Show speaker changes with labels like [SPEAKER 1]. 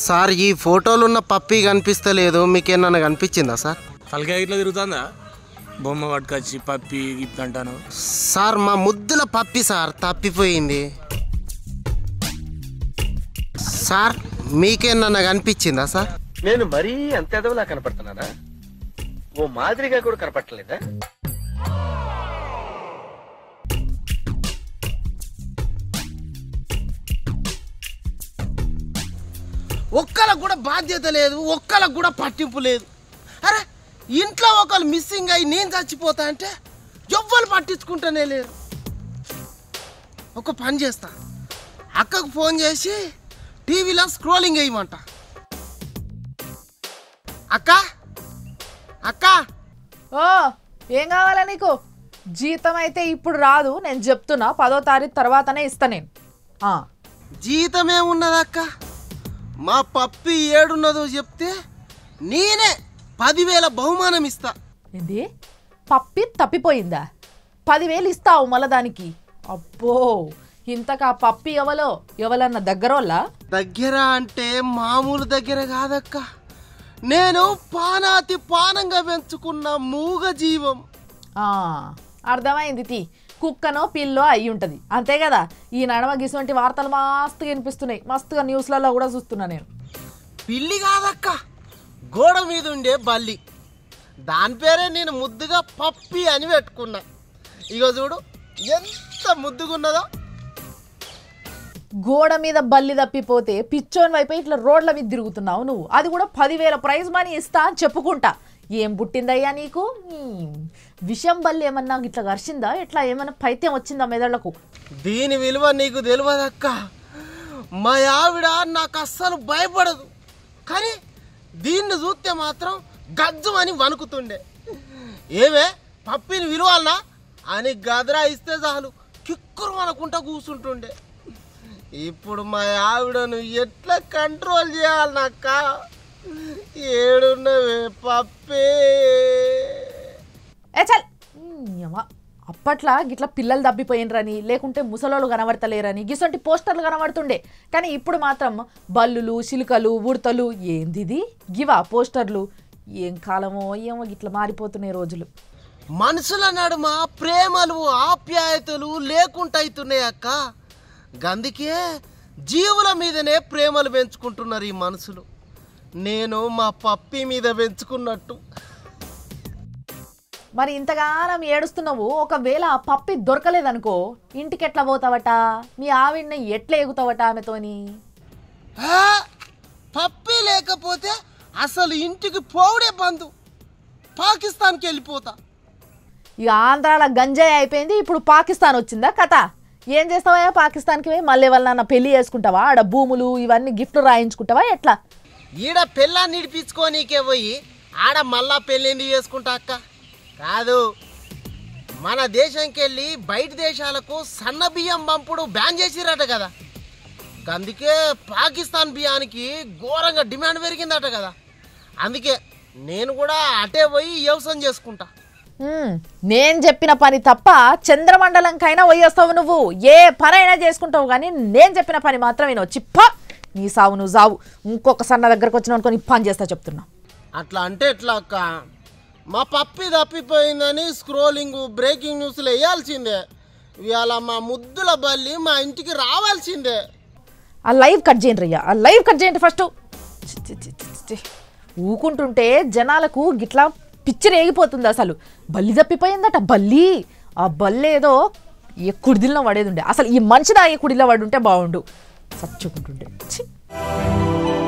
[SPEAKER 1] Sir ఈ ఫోటోలో ఉన్న పప్పి కనిపిస్తలేదు, మీకేమన్నా కనిపించిందా సార్?
[SPEAKER 2] తలకాయ ఇట్లా తిరుగుతుందా? బొమ్మ పట్టుకొచ్చి పప్పి ఇట్లా అంటాను
[SPEAKER 1] సార్. మా ముద్దుల పప్పి సార్ తప్పిపోయింది సార్. మీకేమన్నా కనిపించిందా సార్?
[SPEAKER 3] నేను మరీ అంత ఎదవలా కనపడుతున్నానా? ఓ మాదిరిగా కూడా కనపడలేదా?
[SPEAKER 1] ఒక్కళ్ళకు కూడా బాధ్యత లేదు, ఒక్కళ్ళకు కూడా పట్టింపు లేదు. అరే ఇంట్లో ఒకళ్ళు మిస్సింగ్ అయ్యి నేను చచ్చిపోతా అంటే ఎవ్వరు పట్టించుకుంటూనే లేరు. ఒక పని చేస్తా, అక్కకు ఫోన్ చేసి టీవీలో స్క్రోలింగ్ వేయమంట. అక్క అక్క.
[SPEAKER 4] ఓ ఏం కావాలా నీకు? జీతం అయితే ఇప్పుడు రాదు, నేను చెప్తున్నా 10వ తారీఖు తర్వాతనే ఇస్తా నేను.
[SPEAKER 1] జీతం ఏమున్నదక్క, మా పప్పి ఏడున్నదో చెప్తే నేనే 10,000 బహుమానం ఇస్తా.
[SPEAKER 4] ఏంది పప్పి తప్పిపోయిందా? 10,000 ఇస్తావు మళ్ళా దానికి? అబ్బో ఇంతకా పప్పి ఎవలన్నా దగ్గర
[SPEAKER 1] అంటే మామూలు దగ్గర కాదక్క, నేను పానాతి పానంగా పెంచుకున్న మూగ జీవం.
[SPEAKER 4] అర్థమైంది. కుక్కనో పిల్లో అయి ఉంటుంది అంతే కదా. ఈ నడమ గిసువంటి వార్తలు మస్తుగా వినిపిస్తున్నాయి, మస్తుగా న్యూస్లలో కూడా చూస్తున్నా నేను.
[SPEAKER 1] పిల్లి కాదక్క, గోడ మీద ఉండే బల్లి, దాని పేరే నేను ముద్దుగా పప్పి అని పెట్టుకున్నా. ఇగో చూడు ఎంత ముద్దుగున్నదో.
[SPEAKER 4] గోడ మీద బల్లి తప్పిపోతే పిచ్చోని వైపు ఇట్లా రోడ్ల మీద తిరుగుతున్నావు నువ్వు, అది కూడా 10,000 ప్రైజ్ మనీ ఇస్తా అని చెప్పుకుంటా. ఏం పుట్టిందయ్యా నీకు? విషం బల్లి ఏమన్నా ఇట్లా గర్షిందా? ఇట్లా ఏమన్నా పైత్యం వచ్చిందా మెదళ్లకు?
[SPEAKER 1] దీని విలువ నీకు తెలియదక్క. మా ఆవిడ నాకు అస్సలు భయపడదు, కానీ దీన్ని చూస్తే మాత్రం గజ్జు అని వణుకుతుండే. ఏమే పప్పిని విలువాలనా అని గదరా ఇస్తే చాలు కిక్కురు అనుకుంటా కూర్చుంటుండే. ఇప్పుడు మా ఆవిడను ఎట్లా కంట్రోల్ చేయాలి నాక్క? ఏడున్నవే పప్పే.
[SPEAKER 4] చల్ అప్పట్లా గిట్లా పిల్లలు తప్పిపోయినరని, లేకుంటే ముసలోళ్ళు కనబడతలేరని గిసంటి పోస్టర్లు కనబడుతుండే. కానీ ఇప్పుడు మాత్రం బల్లులు, చిలుకలు, ఉడతలు, ఏందిది గివా పోస్టర్లు? ఏం కాలమో ఏమో గిట్లా మారిపోతున్నాయి రోజులు.
[SPEAKER 1] మనుషుల నడుమ ప్రేమలు ఆప్యాయతలు లేకుంటైతున్నాయి అక్క. గందుకే జీవుల మీదనే ప్రేమలు పెంచుకుంటున్నారు ఈ మనుషులు. నేను మా పప్పి మీద పెంచుకున్నట్టు.
[SPEAKER 4] మరి ఇంతగానం ఏడుస్తున్నావు, ఒకవేళ పప్పి దొరకలేదనుకో ఇంటికి ఎట్లా పోతావట? మీ ఆవిడ్ని ఎట్లా ఎగుతావట ఆమెతోని?
[SPEAKER 1] పప్పి లేకపోతే అసలు ఇంటికి పోవడే బంధు, పాకిస్తాన్కి వెళ్ళిపోతా.
[SPEAKER 4] ఇక ఆంధ్రాల గంజాయి అయిపోయింది, ఇప్పుడు పాకిస్తాన్ వచ్చిందా కథ? ఏం చేస్తావా పాకిస్తాన్కి పోయి? మళ్ళీ వాళ్ళ పెళ్లి చేసుకుంటావా? ఆడ భూములు ఇవన్నీ గిఫ్ట్లు రాయించుకుంటావా ఎట్లా?
[SPEAKER 1] ఈడ పెళ్ళాన్ని నిడిపించుకోనీకే పోయి ఆడ మళ్ళా పెళ్ళిండి చేసుకుంటా అక్క? కాదు, మన దేశంకి వెళ్ళి బయట దేశాలకు సన్న బియ్యం పంపుడు బ్యాన్ చేసిరట కదా. అందుకే పాకిస్తాన్ బియ్యానికి ఘోరంగా డిమాండ్ పెరిగిందట కదా. అందుకే నేను కూడా అటే పోయి వ్యవసాయం చేసుకుంటా.
[SPEAKER 4] నేను చెప్పిన పని తప్ప చంద్రమండలంకైనా పోయేస్తావు నువ్వు, ఏ పనైనా చేసుకుంటావు, కానీ నేను చెప్పిన పని మాత్రం నేను చిప్ప నీ సావు నువ్వు సావు. ఇంకొక సన్న దగ్గరకు వచ్చిన అనుకో నీ పని చేస్తా చెప్తున్నా.
[SPEAKER 1] అట్లా అంటే ఎట్లా అక్క? మా పప్పి తప్పిపోయిందని స్క్రోలింగ్ బ్రేకింగ్ న్యూస్లు వేయాల్సిందే. ఇవాళ మా ముద్దుల బల్లి మా ఇంటికి రావాల్సిందే.
[SPEAKER 4] ఆ లైవ్ కట్ చేయండి రయ్యా, ఆ లైవ్ కట్ చేయండి ఫస్ట్. ఊకుంటుంటే జనాలకు గిట్లా పిచ్చి రేగిపోతుంది. అసలు బల్లి తప్పిపోయిందట, బల్లి. ఆ బల్లి ఏదో ఏ కుడిదిల్లో పడేది ఉండే, అసలు ఈ మనిషి దా ఏ కుడిలో పడి ఉంటే బాగుండు, చచ్చుకుంటుండే.